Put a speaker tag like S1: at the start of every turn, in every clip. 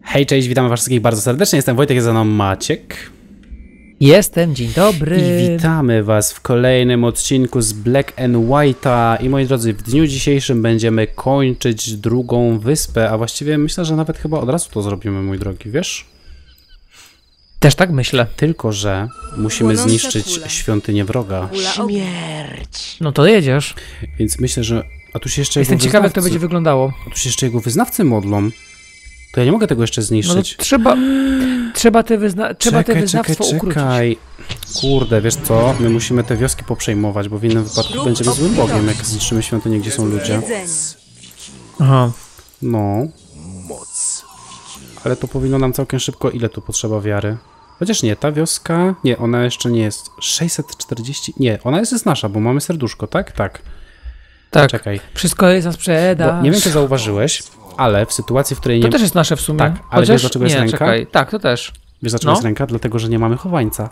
S1: Hej, cześć, witamy was wszystkich bardzo serdecznie. Jestem Wojtek, jest za mną Maciek.
S2: Jestem, dzień dobry.
S1: I witamy was w kolejnym odcinku z Black and White'a. I moi drodzy, w dniu dzisiejszym będziemy kończyć drugą wyspę, a właściwie myślę, że nawet chyba od razu to zrobimy, mój drogi, wiesz?
S2: Też tak myślę.
S1: Tylko że musimy zniszczyć świątynię wroga.
S3: Śmierć.
S2: No to jedziesz.
S1: Więc myślę, że... A tu się jeszcze
S2: Jestem ciekawy, jak to będzie wyglądało.
S1: A tu się jeszcze jego wyznawcy modlą. To ja nie mogę tego jeszcze zniszczyć.
S2: No trzeba te wyznawstwo ukrócić.
S1: Czekaj. Kurde, wiesz co? My musimy te wioski poprzejmować, bo w innym wypadku będziemy złym bogiem, jak zniszczymy świątynię, gdzie są ludzie.
S2: Aha.
S1: No. Ale to powinno nam całkiem szybko... Ile tu potrzeba wiary? Chociaż nie, ta wioska... Nie, ona jeszcze nie jest. 640... Nie, ona jest nasza, bo mamy serduszko, tak? Tak.
S2: Tak.
S1: Czekaj.
S2: Wszystko jest na sprzedaż.
S1: Bo nie wiem, czy zauważyłeś, ale w sytuacji, w której nie...
S2: To też jest nasze w sumie.
S1: Tak, ale wiesz, dlaczego jest ręka?
S2: Czekaj. Tak, to też.
S1: Wiesz, dlaczego jest ręka? Dlatego, że nie mamy chowańca.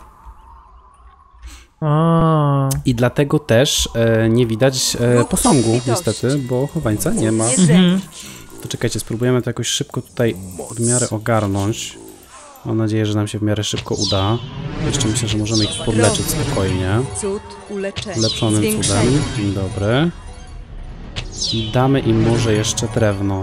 S1: I dlatego też nie widać posągu, niestety, bo chowańca nie ma. To czekajcie, spróbujemy to jakoś szybko tutaj w miarę ogarnąć. Mam nadzieję, że nam się w miarę szybko uda. Jeszcze myślę, że możemy ich podleczyć spokojnie. Ulepszonym cudem. Dzień dobry. I damy im może jeszcze drewno.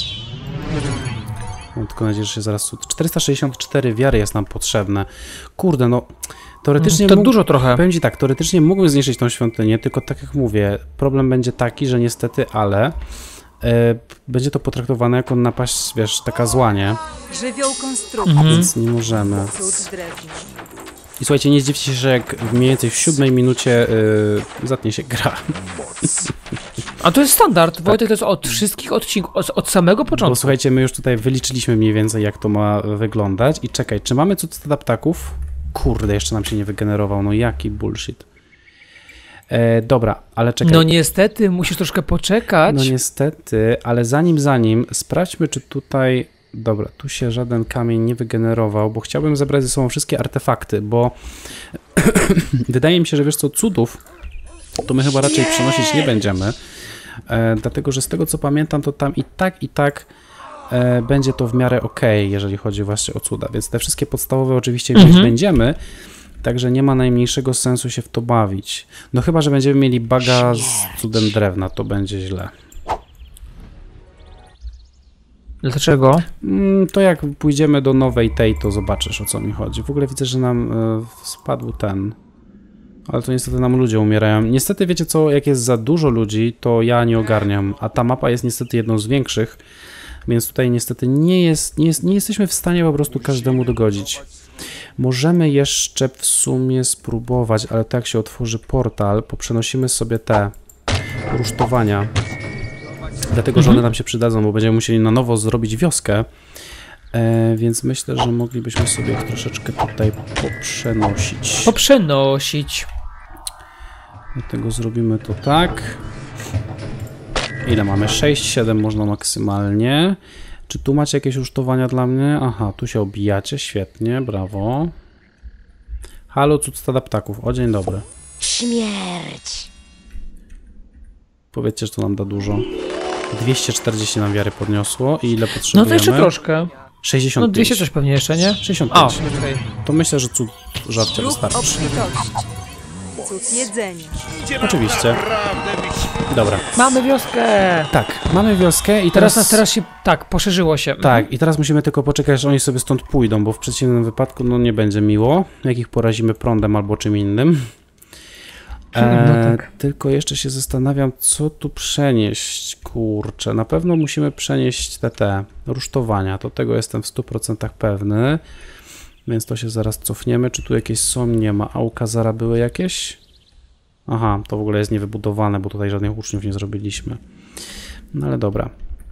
S1: Mam tylko nadzieję, że się zaraz... 464 wiary jest nam potrzebne. Kurde, no... Teoretycznie
S2: to dużo trochę.
S1: Powiem ci tak, teoretycznie mógłbym zniszczyć tą świątynię, tylko tak jak mówię, problem będzie taki, że niestety, ale będzie to potraktowane jako napaść, wiesz, taka zła, nie?
S3: Żywioł konstrukcji.
S1: Więc nie możemy. I słuchajcie, nie zdziwcie się, że jak mniej więcej w 7 minucie zatnie się gra.
S2: A to jest standard, Wojtek, to jest od wszystkich odcinków, od samego początku.
S1: Bo słuchajcie, my już tutaj wyliczyliśmy mniej więcej, jak to ma wyglądać. I czekaj, czy mamy cud stada ptaków? Kurde, jeszcze nam się nie wygenerował, no jaki bullshit. Dobra, ale czekaj.
S2: No niestety, musisz troszkę poczekać.
S1: No niestety, ale zanim, sprawdźmy, czy tutaj... Dobra, tu się żaden kamień nie wygenerował, bo chciałbym zebrać ze sobą wszystkie artefakty, bo wydaje mi się, że wiesz co, cudów to my chyba raczej przenosić nie będziemy, dlatego, że z tego co pamiętam, to tam i tak będzie to w miarę okej, jeżeli chodzi właśnie o cuda, więc te wszystkie podstawowe oczywiście wziąć będziemy, także nie ma najmniejszego sensu się w to bawić. No chyba, że będziemy mieli baga z cudem drewna, to będzie źle.
S2: Dlaczego?
S1: To jak pójdziemy do nowej tej, to zobaczysz, o co mi chodzi. W ogóle widzę, że nam spadł ten... Ale to niestety nam ludzie umierają. Niestety wiecie co, jak jest za dużo ludzi, to ja nie ogarniam, a ta mapa jest niestety jedną z większych, więc tutaj niestety nie jesteśmy w stanie po prostu każdemu dogodzić. Możemy jeszcze w sumie spróbować, ale tak jak się otworzy portal, poprzenosimy sobie te rusztowania. Dlatego, że one nam się przydadzą, bo będziemy musieli na nowo zrobić wioskę. Więc myślę, że moglibyśmy sobie ich troszeczkę tutaj poprzynosić. Dlatego zrobimy to tak. Ile mamy? 6, 7 można maksymalnie. Czy tu macie jakieś rusztowania dla mnie? Aha, tu się obijacie, świetnie, brawo. Halo, cud stada ptaków. O, dzień dobry.
S3: Śmierć.
S1: Powiedzcie, że to nam da dużo. 240 nam wiary podniosło. I ile potrzebujemy?
S2: No to jeszcze troszkę.
S1: 65.
S2: No 200 coś pewnie jeszcze, nie?
S1: 65.
S2: O, okay.
S1: To myślę, że cud żarcia wystarczy.
S3: Cud jedzenia.
S1: Oczywiście. Dobra.
S2: Mamy wioskę!
S1: Tak, mamy wioskę i teraz
S2: się, tak, poszerzyło się.
S1: Tak, i teraz musimy tylko poczekać, aż oni sobie stąd pójdą, bo w przeciwnym wypadku no nie będzie miło, jak ich porazimy prądem albo czym innym.
S2: No tak.
S1: Tylko jeszcze się zastanawiam, co tu przenieść, kurczę. Na pewno musimy przenieść te rusztowania, to tego jestem w 100% pewny. Więc to się zaraz cofniemy. Czy tu jakieś są? Nie ma. A u Kazara były jakieś? Aha, to w ogóle jest niewybudowane, bo tutaj żadnych uczniów nie zrobiliśmy. No ale dobra.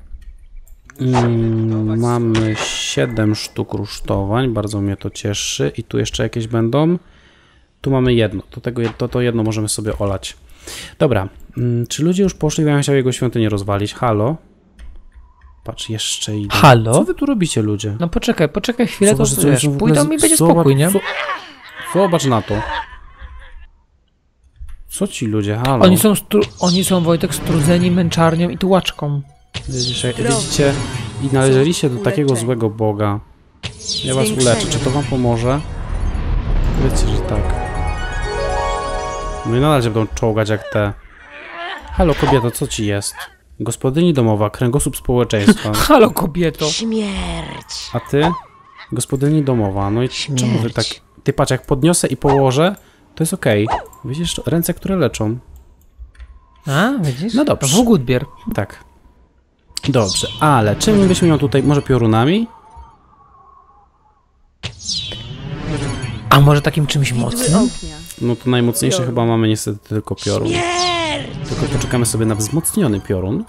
S1: Mamy 7 sztuk rusztowań, bardzo mnie to cieszy. I tu jeszcze jakieś będą? Tu mamy jedno, to jedno możemy sobie olać. Dobra, czy ludzie już poszli, bo ja chciał jego świątynię rozwalić? Halo? Patrz, jeszcze idę.
S2: Halo?
S1: Co wy tu robicie, ludzie?
S2: No poczekaj chwilę,
S1: Zobacz,
S2: to wiesz, pójdą i będzie spokój, nie?
S1: Zobacz na to. Co ci ludzie, halo?
S2: Oni są, Wojtek, strudzeni męczarnią i tułaczką.
S1: Widzicie, i należeliście do takiego
S3: Uleczenie.
S1: złego Boga. Ja was
S3: Zwiększenie.
S1: uleczę. Czy to wam pomoże? Wiecie, że tak. No i nadal się będą czołgać jak te. Halo kobieto, co ci jest? Gospodyni domowa, kręgosłup społeczeństwa.
S2: Halo, kobieto.
S3: Śmierć.
S1: A ty? Gospodyni domowa. No i czemu wy tak... Ty patrz, jak podniosę i położę, to jest okej. Widzisz, ręce, które leczą.
S2: A, widzisz?
S1: No dobrze.
S2: Włógudbier.
S1: Tak. Dobrze, ale czym byśmy ją tutaj... Może piorunami?
S2: A może takim czymś
S3: Widły
S2: mocnym?
S3: ognia.
S1: No to najmocniejsze chyba mamy niestety tylko piorun.
S3: Śmierć.
S1: Tylko poczekamy sobie na wzmocniony piorun.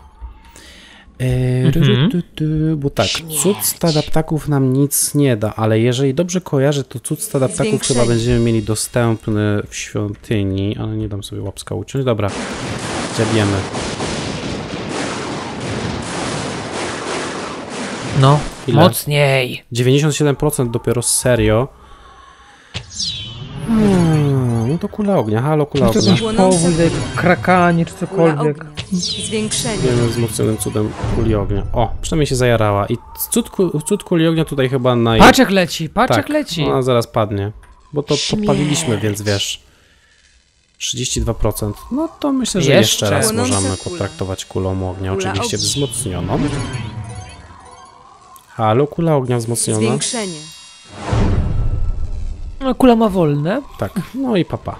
S1: Bo tak, cud stada ptaków nam nic nie da, ale jeżeli dobrze kojarzę, to cud stada ptaków
S3: Zwiększenie.
S1: chyba będziemy mieli dostępny w świątyni, ale nie dam sobie łapska uciąć. Dobra, dziabiemy.
S2: No,
S1: Ile?
S2: mocniej.
S1: 97% dopiero serio. No to kula ognia, halo kula
S2: To
S1: ognia.
S2: jakiś powód, krakanie czy
S3: Kula
S2: cokolwiek.
S3: ognia. Zwiększenie.
S1: Wiemy wzmocnionym cudem kuli ognia. O, przynajmniej się zajarała. I cud kuli ognia tutaj chyba
S2: Patrz jak leci, patrz jak leci.
S1: Ona zaraz padnie. Bo to
S3: Śmierć.
S1: podpaliliśmy, więc wiesz. 32%. No to myślę, że
S2: Jeszcze.
S1: jeszcze raz
S3: Płonąca
S1: możemy
S3: kula.
S1: potraktować kulą ognia.
S3: Kula
S1: Oczywiście
S3: ognia.
S1: wzmocnioną. Halo, kula ognia wzmocniona.
S3: Zwiększenie.
S2: No, kula ma wolne.
S1: Tak, no i papa.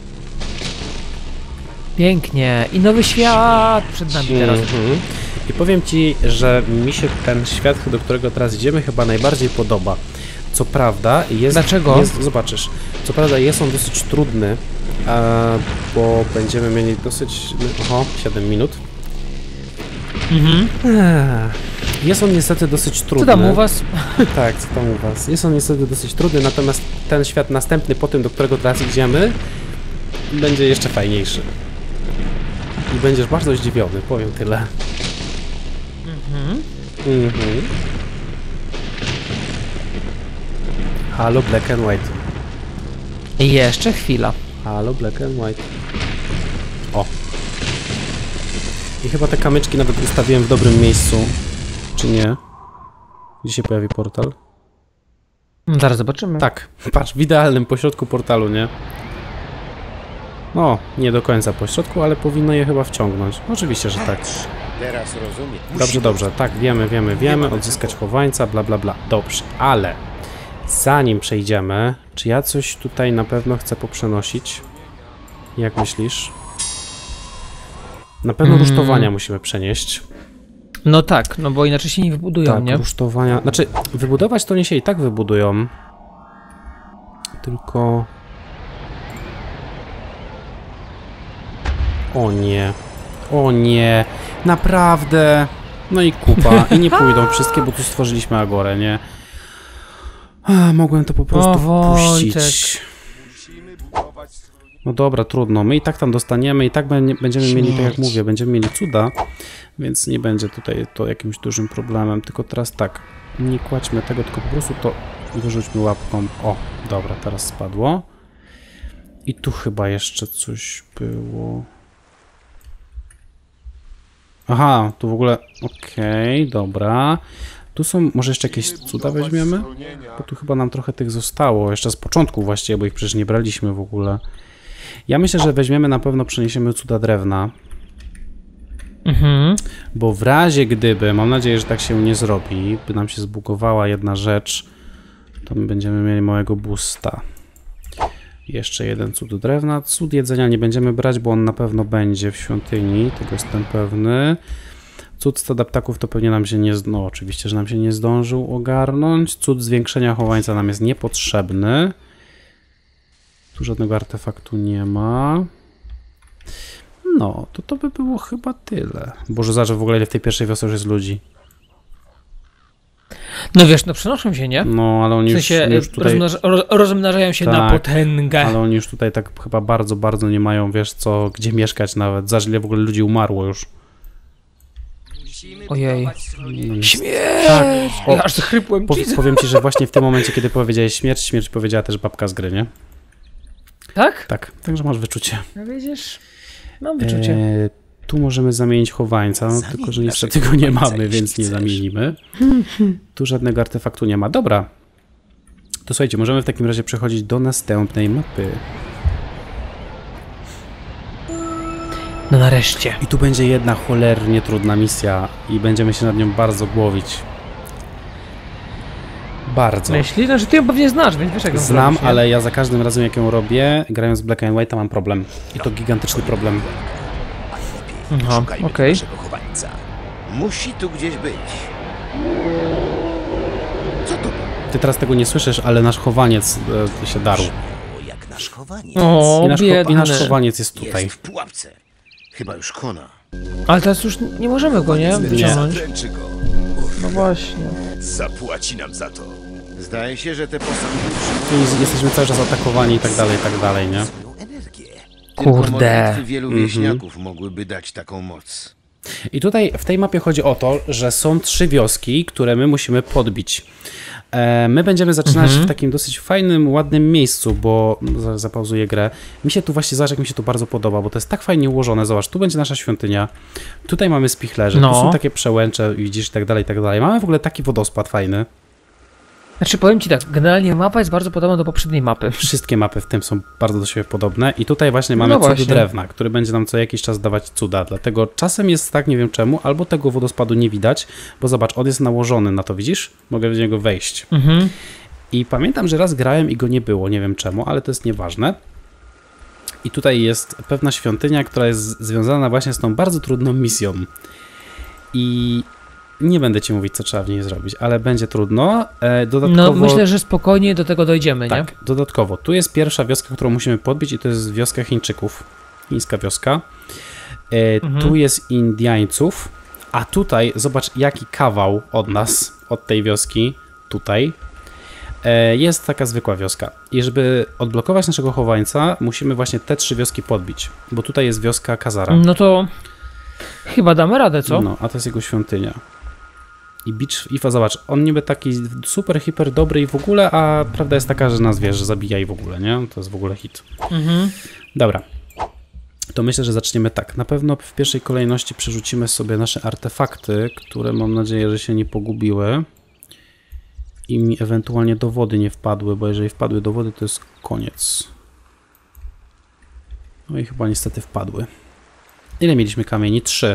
S2: Pięknie. I nowy świat przed nami teraz.
S1: Mhm. I powiem ci, że mi się ten świat, do którego teraz idziemy, chyba najbardziej podoba. Co prawda jest...
S2: Dlaczego?
S1: Zobaczysz. Co prawda jest on dosyć trudny, bo będziemy mieli dosyć... Oho, 7 minut. Jest on niestety dosyć trudny.
S2: Co tam u was?
S1: Tak, co tam u was? Jest on niestety dosyć trudny, natomiast ten świat następny po tym, do którego teraz idziemy, będzie jeszcze fajniejszy. I będziesz bardzo zdziwiony, powiem tyle. Halo Black and White.
S2: I jeszcze chwila.
S1: Halo Black and White. O. I chyba te kamyczki nawet ustawiłem w dobrym miejscu. Czy nie? Gdzie się pojawi portal?
S2: Zaraz zobaczymy.
S1: Tak, patrz, w idealnym pośrodku portalu, nie? No, nie do końca pośrodku, ale powinno je chyba wciągnąć. Oczywiście, że tak.
S4: Teraz rozumiem.
S1: Dobrze, dobrze, tak, wiemy, odzyskać chowańca, bla, bla, bla. Dobrze, ale zanim przejdziemy, czy ja coś tutaj na pewno chcę poprzenosić? Jak myślisz? Na pewno rusztowania musimy przenieść.
S2: No tak, no bo inaczej się nie wybudują,
S1: Tak,
S2: nie?
S1: rusztowania. Znaczy, wybudować to nie się i tak wybudują. Tylko... O nie. O nie. Naprawdę. No i kupa. I nie pójdą wszystkie, bo tu stworzyliśmy agorę, nie? Mogłem to po prostu
S2: Wojtek.
S1: puścić. No dobra, trudno. My i tak tam dostaniemy, i tak będziemy mieli, tak jak mówię, będziemy mieli cuda, więc nie będzie tutaj to jakimś dużym problemem. Tylko teraz tak, nie kładźmy tego, tylko po prostu to wyrzućmy łapką. O, dobra, teraz spadło. I tu chyba jeszcze coś było. Aha, tu w ogóle... Okej, dobra. Tu są... Może jeszcze jakieś cuda weźmiemy? Bo tu chyba nam trochę tych zostało. Jeszcze z początku właściwie, bo ich przecież nie braliśmy w ogóle. Ja myślę, że weźmiemy na pewno, przeniesiemy cuda drewna. Bo w razie gdyby, mam nadzieję, że tak się nie zrobi, by nam się zbugowała jedna rzecz, to my będziemy mieli małego boosta. Jeszcze jeden cud drewna. Cud jedzenia nie będziemy brać, bo on na pewno będzie w świątyni, tego jestem pewny. Cud stada ptaków to pewnie nam się nie... No oczywiście, że nam się nie zdążył ogarnąć. Cud zwiększenia chowańca nam jest niepotrzebny. Tu żadnego artefaktu nie ma. No, to by było chyba tyle. Boże, zobacz w ogóle ile w tej pierwszej wiosce już jest ludzi.
S2: No wiesz, no przenoszą się, nie?
S1: No, ale oni
S2: W sensie
S1: już tutaj...
S2: rozmnażają się na
S1: Tak,
S2: potęgę.
S1: Ale oni już tutaj tak chyba bardzo, bardzo nie mają, wiesz co, gdzie mieszkać nawet. Zobacz ile w ogóle ludzi umarło już.
S2: Ojej.
S1: No,
S2: Śmierć!
S1: tak. O,
S2: Ja aż zachrypłem.
S1: powiem ci, że właśnie w tym momencie, kiedy powiedziałeś śmierć, śmierć powiedziała też babka z gry, nie?
S2: Tak?
S1: Tak, także masz wyczucie.
S2: No widzisz? Mam wyczucie.
S1: Tu możemy zamienić chowańca, no, tylko że niestety go nie mamy, więc nie zamienimy. Tu żadnego artefaktu nie ma. Dobra. To słuchajcie, możemy w takim razie przechodzić do następnej mapy.
S2: No nareszcie.
S1: I tu będzie jedna cholernie trudna misja i będziemy się nad nią bardzo głowić. Bardzo.
S2: Myśli? No, że ty ją pewnie znasz, więc wiesz jak ją
S1: Znam,
S2: zrobić, nie?
S1: ale ja za każdym razem jak ją robię, grając Black and White, mam problem. I to gigantyczny problem.
S2: Aha, okej.
S4: Naszego chowańca. Musi tu gdzieś być. Co to było?
S1: Ty teraz tego nie słyszysz, ale nasz chowaniec się darł.
S4: O, jak nasz chowaniec.
S2: O,
S1: I
S2: biedny.
S1: nasz chowaniec jest tutaj.
S4: Jest w pułapce. Chyba już kona.
S2: Ale teraz już nie możemy go, nie? Wyciągnąć.
S4: Dręczy go.
S2: No właśnie.
S4: Zapłaci nam za to. Zdaje się, że te posągi
S1: I jesteśmy cały czas atakowani i tak dalej, nie?
S4: swoją energię.
S2: Kurde.
S4: Tylko modlitwy wielu wieśniaków mogłyby dać taką moc.
S1: I tutaj w tej mapie chodzi o to, że są 3 wioski, które my musimy podbić. My będziemy zaczynać w takim dosyć fajnym, ładnym miejscu, bo zapauzuję grę. Mi się tu właśnie, zobacz jak mi się tu bardzo podoba, bo to jest tak fajnie ułożone. Zobacz, tu będzie nasza świątynia, tutaj mamy spichlerze, tu są takie przełęcze, widzisz, i tak dalej, i tak dalej. Mamy w ogóle taki wodospad fajny.
S2: Znaczy powiem ci tak, generalnie mapa jest bardzo podobna do poprzedniej mapy.
S1: Wszystkie mapy w tym są bardzo do siebie podobne i tutaj właśnie mamy cud drewna, który będzie nam co jakiś czas dawać cuda, dlatego czasem jest tak, nie wiem czemu, albo tego wodospadu nie widać, bo zobacz, on jest nałożony na to, widzisz? Mogę w niego wejść. I pamiętam, że raz grałem i go nie było, nie wiem czemu, ale to jest nieważne. I tutaj jest pewna świątynia, która jest związana właśnie z tą bardzo trudną misją. I nie będę ci mówić, co trzeba w niej zrobić, ale będzie trudno. Dodatkowo...
S2: No myślę, że spokojnie do tego dojdziemy, nie?
S1: Tak, dodatkowo. Tu jest pierwsza wioska, którą musimy podbić i to jest wioska Chińczyków. Chińska wioska. Tu jest Indiańców, a tutaj, zobacz jaki kawał od nas, od tej wioski, tutaj, jest taka zwykła wioska. I żeby odblokować naszego chowańca, musimy właśnie te 3 wioski podbić, bo tutaj jest wioska Kazara.
S2: No to chyba damy radę, co?
S1: No, a to jest jego świątynia. I Beach Ifa, zobacz, on niby taki super, hiper dobry i w ogóle, a prawda jest taka, że nas, wiesz, że zabija i w ogóle, nie? To jest w ogóle hit. Dobra. To myślę, że zaczniemy tak. Na pewno w pierwszej kolejności przerzucimy sobie nasze artefakty, które mam nadzieję, że się nie pogubiły. I mi ewentualnie do wody nie wpadły, bo jeżeli wpadły do wody, to jest koniec. No i chyba niestety wpadły. Ile mieliśmy kamieni? 3.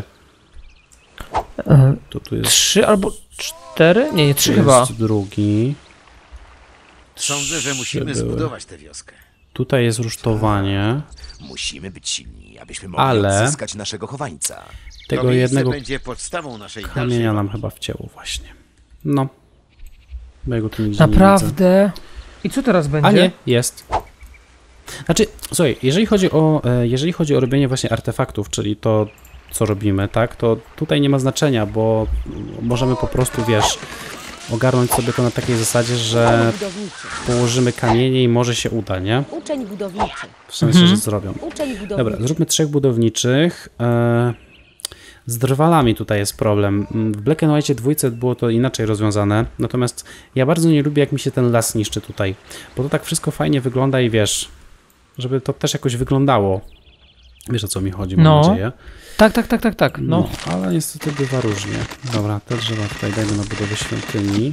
S1: Tu jest
S2: 3 albo 4? Nie, 3 chyba.
S1: jest drugi.
S4: Sądzę, że musimy
S1: były.
S4: zbudować tę wioskę.
S1: Tutaj jest rusztowanie.
S4: Musimy być silni, abyśmy mogli
S1: Ale-
S4: odzyskać naszego chowańca.
S1: Tego
S4: To miejsce
S1: jednego
S4: będzie podstawą naszej
S1: kamienia nam
S4: dalszej
S1: chyba wcięło właśnie. No. Bo ja go tu nigdzie nie widzę.
S2: Naprawdę? I co teraz będzie?
S1: A nie, jest. Znaczy, słuchaj, jeżeli chodzi o robienie właśnie artefaktów, czyli to, co robimy, tak, to tutaj nie ma znaczenia, bo możemy po prostu, wiesz, ogarnąć sobie to na takiej zasadzie, że
S3: Budowniczy.
S1: położymy kamienie i może się uda, nie?
S3: Uczeń budowniczy.
S1: W sensie, że zrobią.
S3: Uczeń budowniczy.
S1: Dobra, zróbmy 3 budowniczych. Z drwalami tutaj jest problem. W Black and White 2 było to inaczej rozwiązane, natomiast ja bardzo nie lubię, jak mi się ten las niszczy tutaj, bo to tak wszystko fajnie wygląda i wiesz, żeby to też jakoś wyglądało. Wiesz, o co mi chodzi, mam nadzieję.
S2: Tak.
S1: No, ale niestety bywa różnie. Dobra, te drzewa tutaj dajmy na budowę świątyni.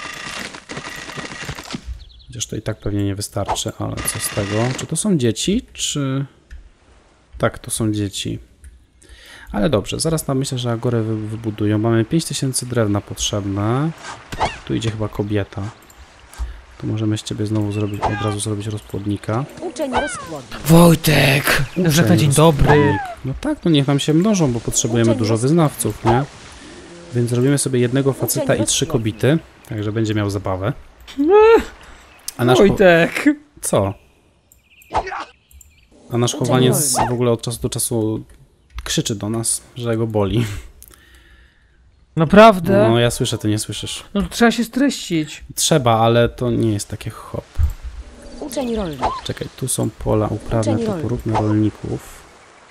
S1: Chociaż to i tak pewnie nie wystarczy, ale co z tego? Czy to są dzieci, czy... Tak, to są dzieci. Ale dobrze, zaraz tam myślę, że Agorę wybudują. Mamy 5000 drewna potrzebne. Tu idzie chyba kobieta. Tu możemy z ciebie znowu od razu zrobić rozpłodnika.
S3: Uczeń rozpłodny.
S2: Wojtek! Że na dzień dobry.
S1: Rozpłodnik. No tak, no niech nam się mnożą, bo potrzebujemy dużo wyznawców, nie? Więc zrobimy sobie jednego faceta i 3 kobiety, także będzie miał zabawę. A nasz
S2: Wojtek!
S1: Co? A nasz chowaniec w ogóle od czasu do czasu krzyczy do nas, że go boli.
S2: Naprawdę?
S1: No ja słyszę, ty nie słyszysz.
S2: No to trzeba się streścić.
S1: Trzeba, ale to nie jest takie hop.
S3: Uczeń rolnik.
S1: Czekaj, tu są pola uprawne,
S3: Uczeń
S1: to
S3: rolny.
S1: poróbmy rolników.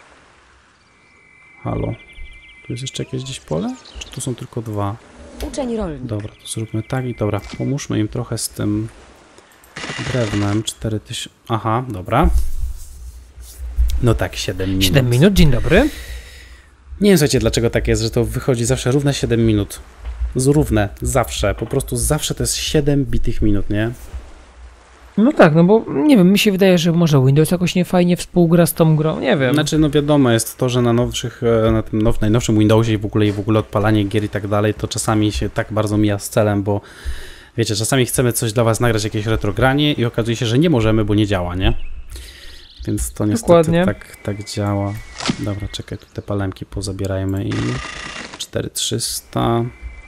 S1: Halo. Tu jest jeszcze jakieś gdzieś pole? Czy tu są tylko 2?
S3: Uczeń rolnik.
S1: Dobra, to zróbmy tak i dobra. Pomóżmy im trochę z tym drewnem. 4000... Aha, dobra. No tak, 7 minut.
S2: 7 minut, dzień dobry.
S1: Nie wiem, słuchajcie, dlaczego tak jest, że to wychodzi zawsze równe 7 minut. Równe, zawsze, po prostu zawsze to jest 7 bitych minut, nie?
S2: No tak, no bo nie wiem, mi się wydaje, że może Windows jakoś niefajnie współgra z tą grą, nie wiem.
S1: Znaczy, no wiadomo jest to, że na nowszych, na tym najnowszym Windowsie i w ogóle odpalanie gier i tak dalej, to czasami się tak bardzo mija z celem, bo wiecie, czasami chcemy coś dla was nagrać, jakieś retrogranie i okazuje się, że nie możemy, bo nie działa, nie? Więc to niestety tak działa. Dobra, czekaj, tu te palemki pozabierajmy i 4300.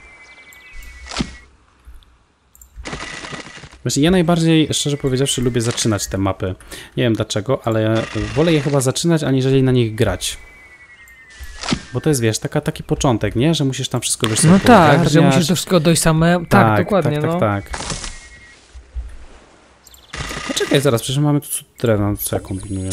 S1: Właśnie ja najbardziej, szczerze powiedziawszy, lubię zaczynać te mapy. Nie wiem dlaczego, ale wolę je chyba zaczynać, aniżeli na nich grać. Bo to jest, wiesz, taki początek, nie? Że musisz tam wszystko wiesz,
S2: no tak, że musisz do wszystkiego dojść same. Tak, dokładnie,
S1: tak. No czekaj, zaraz, przecież mamy tu drewno, co ja kombinuję?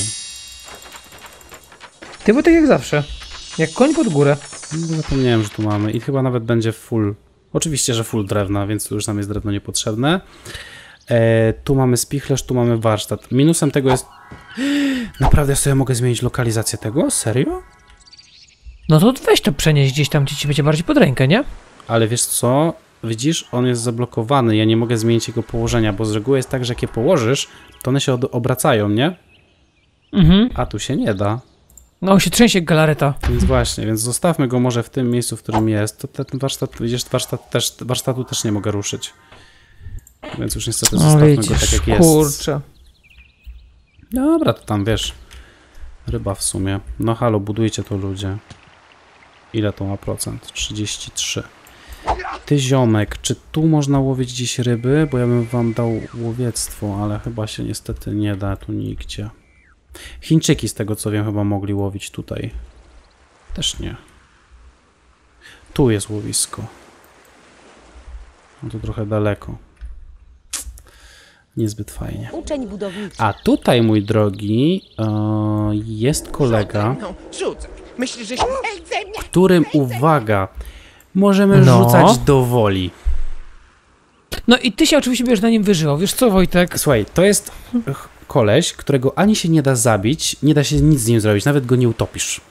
S2: Ty, bo tak jak zawsze. Jak koń pod górę.
S1: No, zapomniałem, że tu mamy i chyba nawet będzie full. Oczywiście, że full drewna, więc tu już nam jest drewno niepotrzebne. Tu mamy spichlerz, tu mamy warsztat. Minusem tego jest... Naprawdę ja sobie mogę zmienić lokalizację tego? Serio?
S2: No to weź to przenieść gdzieś tam, gdzie ci będzie bardziej pod rękę, nie?
S1: Ale wiesz co? Widzisz, on jest zablokowany. Ja nie mogę zmienić jego położenia, bo z reguły jest tak, że jak je położysz, to one się obracają, nie?
S2: Mhm.
S1: A tu się nie da.
S2: No on się trzęsie galareta.
S1: Więc właśnie, więc zostawmy go może w tym miejscu, w którym jest. To ten warsztat, widzisz, warsztatu też nie mogę ruszyć. Więc już niestety zostawmy go tak jak jest.
S2: Kurczę.
S1: Dobra, to tam wiesz. Ryba w sumie. No halo, budujcie to ludzie. Ile to ma procent? 33. Ty ziomek, czy tu można łowić dziś ryby? Bo ja bym wam dał łowiectwo, ale chyba się niestety nie da tu nigdzie. Chińczyki z tego co wiem chyba mogli łowić tutaj. Też nie. Tu jest łowisko. No to trochę daleko. Niezbyt fajnie.
S3: Uczeń budowniczy.
S1: A tutaj, mój drogi, jest kolega, którym, uwaga, możemy rzucać do woli.
S2: No i ty się oczywiście będziesz na nim wyżywał. Wiesz co, Wojtek?
S1: Słuchaj, to jest koleś, którego ani się nie da zabić, nie da się nic z nim zrobić, nawet go nie utopisz.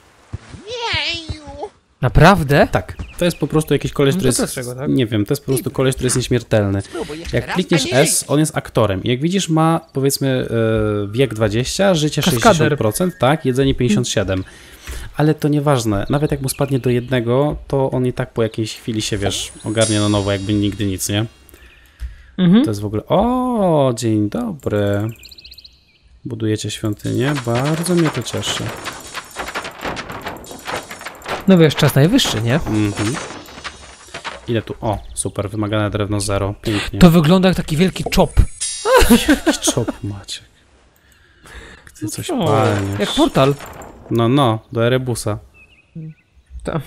S2: Naprawdę?
S1: Tak, to jest po prostu jakiś koleś, który jest,
S2: dlaczego, tak?
S1: nie wiem, to jest po prostu koleś, który jest nieśmiertelny. Jak klikniesz S, on jest aktorem. Jak widzisz, ma powiedzmy wiek 20, życie
S2: Kaskader.
S1: 60%, tak, jedzenie 57%. Ale to nieważne, nawet jak mu spadnie do 1, to on i tak po jakiejś chwili się, wiesz, ogarnie na nowo, jakby nigdy nic, nie?
S2: Mhm.
S1: To jest w ogóle... O, dzień dobry. Budujecie świątynię? Bardzo mnie to cieszy.
S2: No wiesz, czas najwyższy, nie?
S1: Mhm. Ile tu? O, super, wymagane drewno 0. Pięknie.
S2: To wygląda jak taki wielki czop.
S1: Czop, Maciek. Ty coś palniesz.
S2: Jak portal.
S1: No, do Erebusa.
S2: Ta.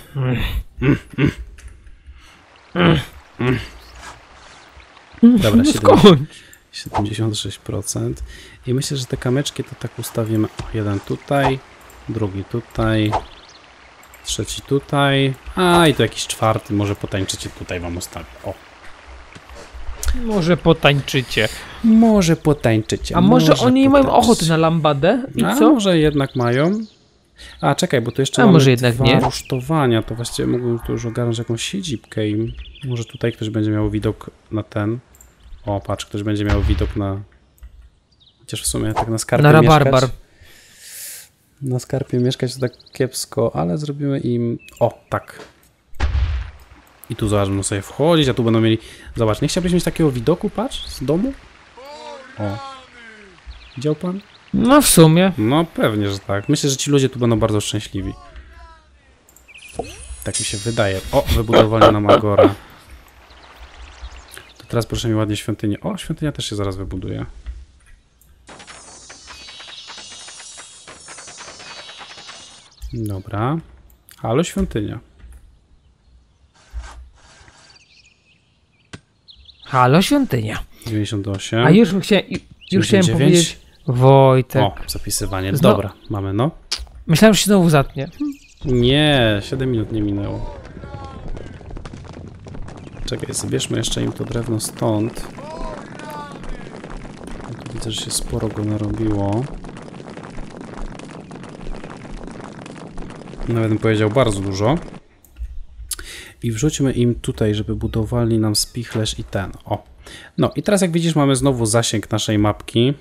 S1: Dobra,
S2: No skończ.
S1: 76%. I myślę, że te kamyczki to tak ustawimy. O, jeden tutaj, drugi tutaj, trzeci tutaj. A, i tu jakiś czwarty, może potańczycie tutaj wam ustawię. O.
S2: Może potańczycie.
S1: Może potańczycie.
S2: A może oni nie mają ochoty na lambadę? I
S1: A
S2: co?
S1: może jednak mają? A, czekaj, bo tu jeszcze
S2: A
S1: mamy
S2: może jednak
S1: dwa
S2: nie?
S1: rusztowania. To właściwie mógłbym tu już ogarnąć jakąś siedzibkę i może tutaj ktoś będzie miał widok na ten. O, patrz, ktoś będzie miał widok na... Chociaż w sumie tak na skarpie
S2: Na rabarbar.
S1: Na skarpie mieszkać to tak kiepsko, ale zrobimy im... O, tak. I tu zobacz, będą sobie wchodzić, a tu będą mieli... Zobacz, nie chciałbyś mieć takiego widoku, patrz, z domu? O. Widział pan?
S2: No w sumie.
S1: No pewnie, że tak. Myślę, że ci ludzie tu będą bardzo szczęśliwi. Tak mi się wydaje. O, wybudowali nam agora. To teraz proszę mi ładnie świątynię. O, świątynia też się zaraz wybuduje. Dobra. Halo, świątynia.
S2: Halo, świątynia.
S1: 98.
S2: A już chciałem powiedzieć... Wojtek.
S1: O, zapisywanie.
S2: Zno-
S1: Dobra, mamy, no.
S2: Myślałem, że się znowu zatnie.
S1: Nie, 7 minut nie minęło. Czekaj, zabierzmy jeszcze im to drewno stąd. Tu widzę, że się sporo go narobiło. Nawet bym powiedział bardzo dużo. I wrzućmy im tutaj, żeby budowali nam spichlerz i ten. O. No i teraz jak widzisz mamy znowu zasięg naszej mapki.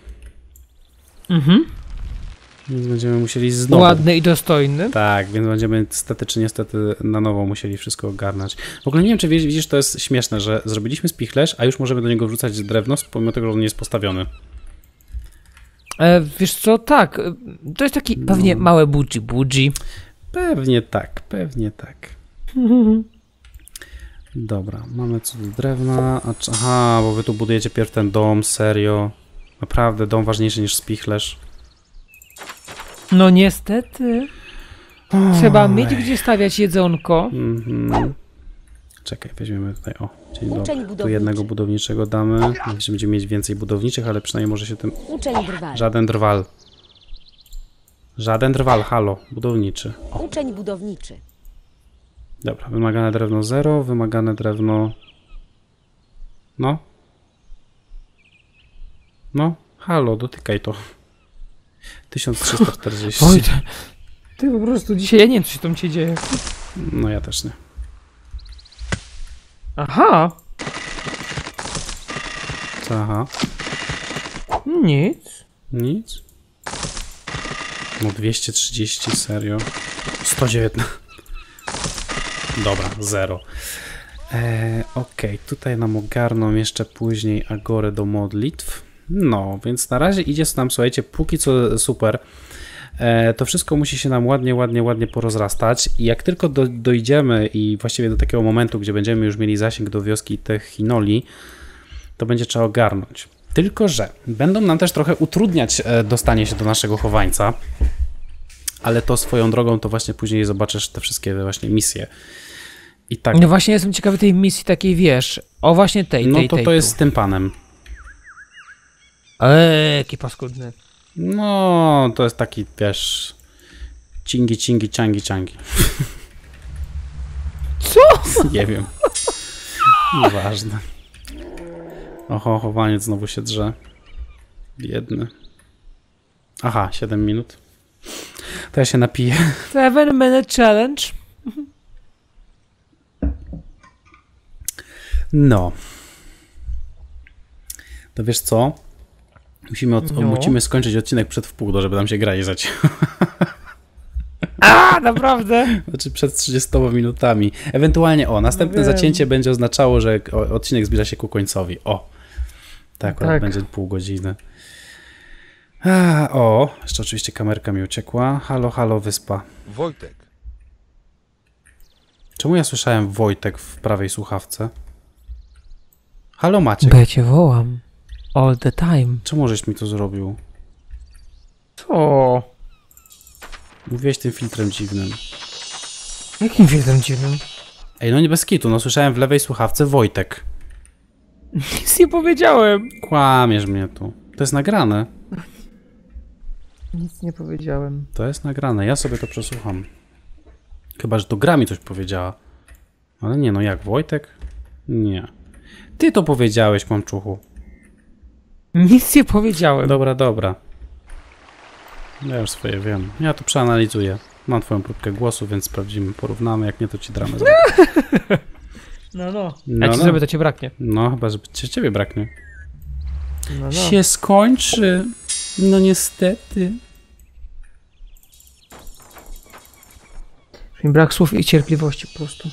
S1: Więc będziemy musieli znowu...
S2: Ładny i dostojny.
S1: Tak, więc będziemy stety czy niestety na nowo musieli wszystko ogarnąć. W ogóle nie wiem, czy widzisz, to jest śmieszne, że zrobiliśmy spichlerz, a już możemy do niego wrzucać drewno, pomimo tego, że on nie jest postawiony.
S2: Wiesz co, tak. To jest taki pewnie małe budzi.
S1: Pewnie tak, pewnie tak. Dobra, mamy co do drewna. Aha, bo wy tu budujecie pierw ten dom, serio. Naprawdę, dom ważniejszy niż spichlerz.
S2: No niestety. Trzeba mieć gdzie stawiać jedzonko.
S1: Czekaj, weźmiemy tutaj, o, dzień
S3: Uczeń
S1: dobry. Tu
S3: budowniczy.
S1: jednego budowniczego damy. Będziemy mieć więcej budowniczych, ale przynajmniej może się tym...
S3: Uczeń drwal.
S1: Żaden drwal. Żaden drwal, halo, budowniczy. O,
S3: Uczeń budowniczy.
S1: dobra, wymagane drewno 0, wymagane drewno... No. No, halo, dotykaj to. 1340.
S2: Oj, ty po prostu dzisiaj, ja nie wiem, co się tam ci dzieje.
S1: No ja też nie.
S2: Aha,
S1: Co, aha?
S2: nic.
S1: Nic? No 230, serio. 119. Dobra, 0. Okej, tutaj nam ogarną jeszcze później agorę do modlitw. No, więc na razie idzie nam, słuchajcie, póki co super. To wszystko musi się nam ładnie porozrastać i jak tylko dojdziemy i właściwie do takiego momentu, gdzie będziemy już mieli zasięg do wioski Techinoli, to będzie trzeba ogarnąć. Tylko że będą nam też trochę utrudniać dostanie się do naszego chowańca, ale to swoją drogą to właśnie później zobaczysz te wszystkie właśnie misje. I tak.
S2: No właśnie jestem ciekawy tej misji takiej, wiesz, o właśnie tej.
S1: No to jest z tym panem.
S2: Jaki paskudny.
S1: No, to jest taki, wiesz, cingi, ciangi.
S2: Co?
S1: Nie wiem. Nieważne. Oho, chowaniec znowu się drze. Biedny. Aha, 7 minut. To ja się napiję.
S2: 7-minute challenge.
S1: No. To wiesz co? Musimy skończyć odcinek przed wpół, żeby nam się gra nie zacięła.
S2: A, naprawdę?
S1: Znaczy przed 30 minutami. Ewentualnie następne zacięcie będzie oznaczało, że odcinek zbliża się ku końcowi. Tak,
S2: tak.
S1: będzie pół godziny. Jeszcze oczywiście kamerka mi uciekła. Halo, wyspa.
S4: Wojtek.
S1: Czemu ja słyszałem Wojtek w prawej słuchawce? Halo Maciek.
S2: Bo ja cię wołam. All the time.
S1: Czemu żeś mi to zrobił?
S2: Co?
S1: Mówiłeś tym filtrem dziwnym.
S2: Jakim filtrem dziwnym?
S1: Ej, no nie bez kitu, słyszałem w lewej słuchawce Wojtek.
S2: Nic nie powiedziałem.
S1: Kłamiesz mnie tu. To jest nagrane.
S2: Nic nie powiedziałem.
S1: To jest nagrane, ja sobie to przesłucham. Chyba, że to gra mi coś powiedziała. Ale nie, no jak, Wojtek? Nie. Ty to powiedziałeś, mamczuchu.
S2: Nic nie powiedziałem.
S1: Dobra. Ja już swoje wiem. Ja to przeanalizuję. Mam twoją próbkę głosu, więc sprawdzimy, porównamy. Jak nie, to ci dramę zrobię.
S2: No. Jak ci zrobię, to cię braknie.
S1: No, chyba, że ciebie braknie.
S2: No.
S1: Się skończy. No niestety.
S2: Mi brak słów i cierpliwości po prostu.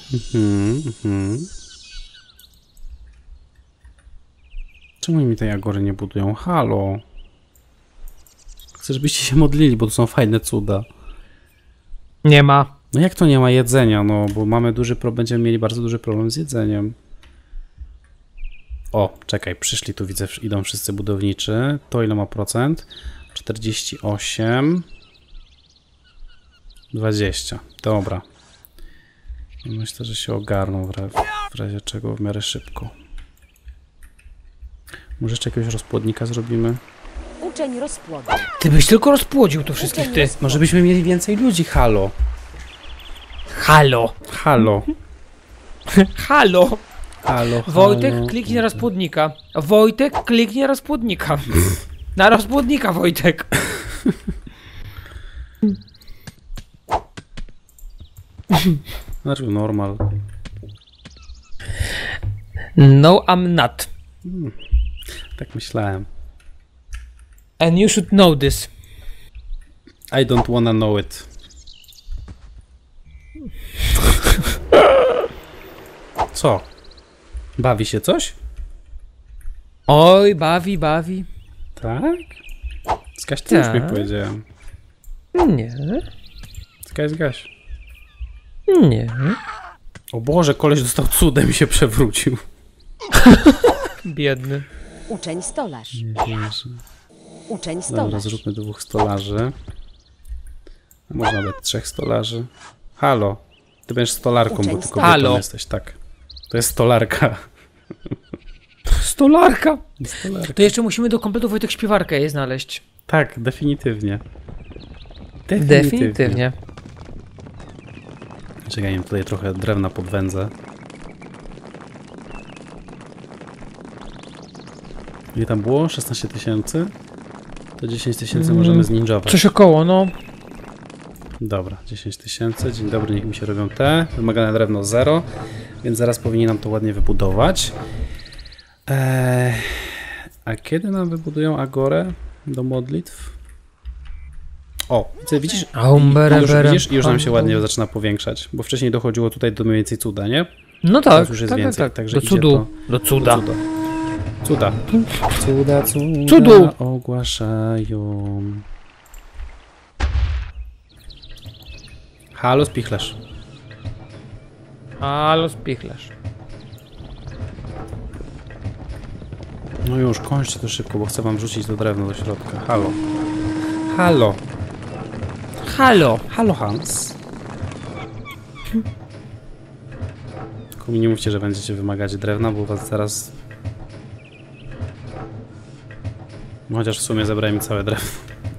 S1: Czemu mi tej agory nie budują? Halo. Chcę, żebyście się modlili, bo to są fajne cuda.
S2: Nie ma.
S1: No jak to nie ma jedzenia? No, bo mamy będziemy mieli bardzo duży problem z jedzeniem. Czekaj, przyszli tu, widzę, idą wszyscy budowniczy. To ile ma procent? 48. 20. Dobra. Myślę, że się ogarną w razie czego w miarę szybko. Może jeszcze jakiegoś rozpłodnika zrobimy?
S3: Uczeń rozpłodu.
S2: Ty byś tylko rozpłodził to wszystkich, ty.
S1: Może byśmy mieli więcej ludzi, halo.
S2: Halo. Wojtek, kliknij na rozpłodnika. Wojtek, kliknij na rozpłodnika. Na rozpłodnika, Wojtek.
S1: Znaczy normal.
S2: No, I'm not.
S1: Tak myślałem.
S2: And you should know this.
S1: I don't wanna know it. Co? Bawi się coś?
S2: Oj, bawi.
S1: Tak? Zgaś, ty już mi
S2: Tak.
S1: powiedziałem.
S2: Nie.
S1: Zgaś.
S2: Nie.
S1: O Boże, koleś dostał cudem i się przewrócił.
S2: Biedny.
S3: Uczeń stolarz. Uczeń
S1: Dobra,
S3: stolarz.
S1: zróbmy 2 stolarzy. A może nawet 3 stolarzy. Halo, ty będziesz stolarką, bo
S3: Uczeń
S1: ty
S3: stolarz.
S1: kobietą
S2: Halo.
S1: jesteś, tak. To jest stolarka.
S2: Stolarka.
S1: Stolarka.
S2: To jeszcze musimy do kompletu Wojtek śpiewarkę jej znaleźć.
S1: Tak, definitywnie.
S2: Definitywnie.
S1: Czekaj, ja tutaj trochę drewna podwędzę. Ile tam było? 16 000? To 10 000 możemy zninjować.
S2: Coś około, no.
S1: Dobra, 10 000. Dzień dobry, niech mi się robią te. Wymagane drewno 0, więc zaraz powinni nam to ładnie wybudować. A kiedy nam wybudują agorę do modlitw? O, widzisz? Już nam się ładnie zaczyna powiększać, bo wcześniej dochodziło tutaj do mniej więcej cuda, nie?
S2: No
S1: Teraz
S2: tak,
S1: już jest
S2: tak,
S1: więcej,
S2: tak.
S1: także
S2: Do
S1: idzie
S2: cudu.
S1: to-
S2: Do cuda.
S1: Cuda.
S2: Cudu!
S1: Ogłaszają. Halo, spichlerz.
S2: Halo, spichlerz.
S1: No już, kończcie to szybko, bo chcę wam wrzucić to drewno do środka. Halo. Halo.
S2: Halo.
S1: Halo, Hans. Tylko mi nie mówcie, że będziecie wymagać drewna, bo was zaraz... No, chociaż w sumie zebrałem mi całe drewno.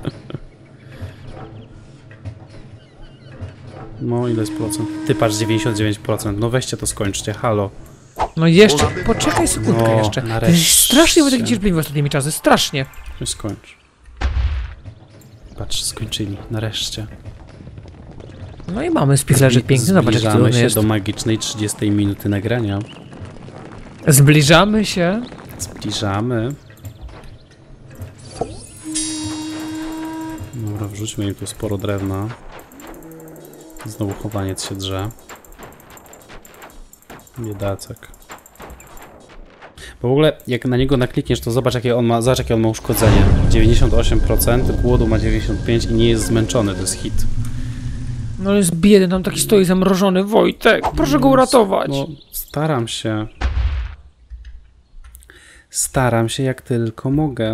S1: No, ile jest procent? Ty patrz, 99%. No weźcie to, skończcie, halo.
S2: No jeszcze, poczekaj sekundkę
S1: No,
S2: jeszcze. Ty
S1: nareszcie.
S2: strasznie Wojtek niecierpliwy ostatnimi czasy, strasznie.
S1: No skończ. Patrz, skończyli. Nareszcie.
S2: No i mamy spichlerzy piękny, zobacz jak
S1: Zbliżamy
S2: to
S1: się
S2: jest.
S1: do magicznej 30 minuty nagrania.
S2: Zbliżamy się.
S1: Zbliżamy. Dobra, wrzućmy im tu sporo drewna. Znowu chowaniec się drze. Biedacek. Bo w ogóle jak na niego naklikniesz, to zobacz jakie on ma uszkodzenie. 98%, głodu ma 95% i nie jest zmęczony, to jest hit.
S2: No jest biedny, tam taki stoi zamrożony. Wojtek, proszę go uratować.
S1: No, staram się. Staram się jak tylko mogę.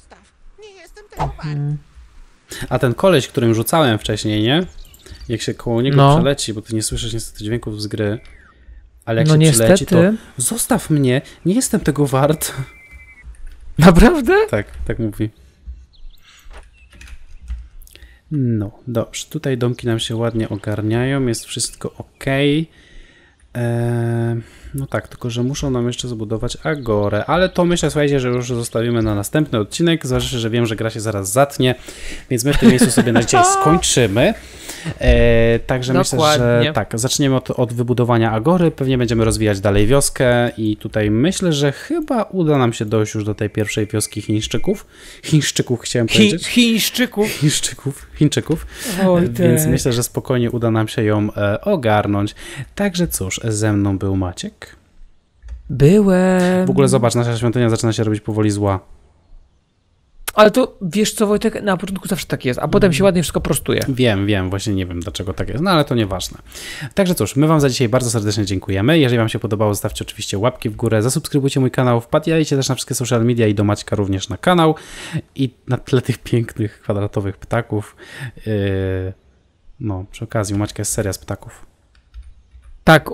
S1: A ten koleś, którym rzucałem wcześniej, nie? Jak się koło niego przeleci, bo ty nie słyszysz niestety dźwięków z gry, ale jak
S2: No
S1: się
S2: niestety.
S1: przyleci, to zostaw mnie, nie jestem tego wart.
S2: Naprawdę?
S1: Tak mówi. No, dobrze. Tutaj domki nam się ładnie ogarniają, jest wszystko ok. No tak, tylko że muszą nam jeszcze zbudować agorę, ale to myślę, słuchajcie, że już zostawimy na następny odcinek, zważywszy, że wiem, że gra się zaraz zatnie, więc my w tym miejscu sobie na dzisiaj skończymy. Także myślę, że tak, zaczniemy od wybudowania agory, pewnie będziemy rozwijać dalej wioskę i tutaj myślę, że chyba uda nam się dojść już do tej pierwszej wioski Chińszczyków chciałem powiedzieć. Chińczyków. Więc myślę, że spokojnie uda nam się ją ogarnąć. Także cóż, ze mną był Maciek.
S2: Byłem.
S1: W ogóle zobacz, nasza świątynia zaczyna się robić powoli zła.
S2: Ale to wiesz co, Wojtek, na początku zawsze tak jest, a potem się ładnie wszystko prostuje.
S1: Wiem, właśnie nie wiem dlaczego tak jest, no ale to nieważne. Także cóż, my wam za dzisiaj bardzo serdecznie dziękujemy. Jeżeli wam się podobało, zostawcie oczywiście łapki w górę, zasubskrybujcie mój kanał, wpadajcie też na wszystkie social media i do Maćka również na kanał. I na tle tych pięknych, kwadratowych ptaków, no przy okazji u Maćka jest seria z ptaków.
S2: Tak.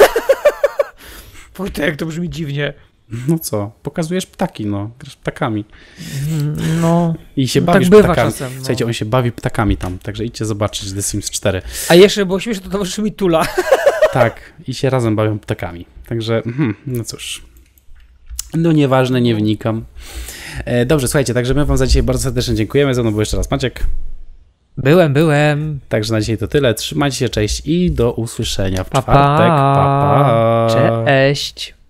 S2: Wojtek, to brzmi dziwnie.
S1: No co, pokazujesz ptaki, no, grasz ptakami.
S2: No.
S1: I się
S2: no
S1: bawisz
S2: tak bywa
S1: ptakami.
S2: czasem, no.
S1: Słuchajcie, on się bawi ptakami tam, także idźcie zobaczyć The Sims 4.
S2: A jeszcze było śmieszne, to towarzyszy mi Tula.
S1: Tak, i się razem bawią ptakami. Także, no cóż. No nieważne, nie wnikam. Dobrze, słuchajcie, także my wam za dzisiaj bardzo serdecznie dziękujemy. Ze mną był jeszcze raz Maciek.
S2: Byłem.
S1: Także na dzisiaj to tyle. Trzymajcie się, cześć i do usłyszenia w
S2: Pa,
S1: czwartek. Pa, pa.
S2: Cześć.